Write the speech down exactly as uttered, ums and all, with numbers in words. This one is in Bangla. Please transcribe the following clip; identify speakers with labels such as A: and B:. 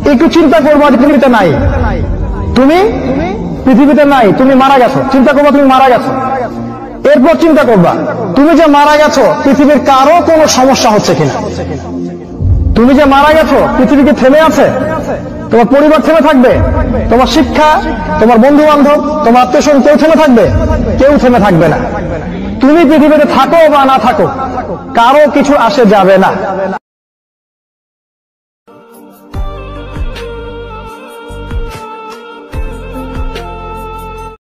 A: একটু চিন্তা করবো যে পৃথিবীতে নাই, তুমি পৃথিবীতে নাই, তুমি মারা গেছো। চিন্তা করবা তুমি মারা গেছো, এরপর চিন্তা করবা তুমি যে মারা গেছো পৃথিবীর কারো কোনো সমস্যা হচ্ছে কিনা। তুমি যে মারা গেছো পৃথিবী কি থেমে আছে? তোমার পরিবার থেমে থাকবে? তোমার শিক্ষা, তোমার বন্ধু বান্ধব, তোমার আত্মীয় স্বজন কেউ থেমে থাকবে? কেউ থেমে থাকবে না। তুমি পৃথিবীতে থাকো বা না থাকো, কারো কিছু আসে যাবে না।